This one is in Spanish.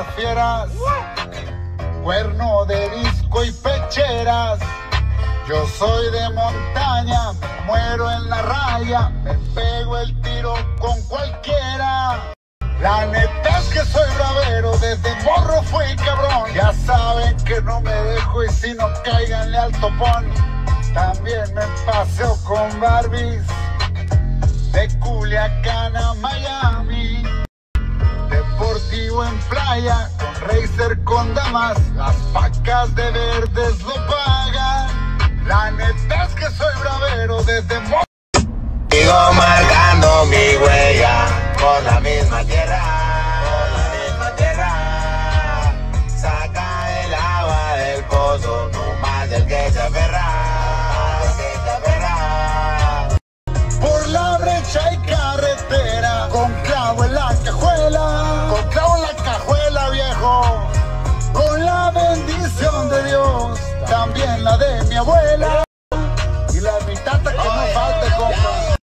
las fieras, cuerno de disco y pecheras. Yo soy de montaña, muero en la raya, me pego el tiro con cualquiera. La neta es que soy bravero, desde morro fui cabrón. Ya saben que no me dejo y si no cáiganle al topón. También me paseo con Barbies, de Culiacán a Miami. Deportivo en playa, con racer con damas, las pacas de verdes lo pagan. La neta es que soy bravero, desde morro. Sigo marcando mi huella por la misma tierra, saca el agua del pozo, no más del que se aferra, Por la brecha y carretera, con clavo en la cajuela, con clavo en la cajuela, viejo. Con la bendición de Dios, también la de mi abuela.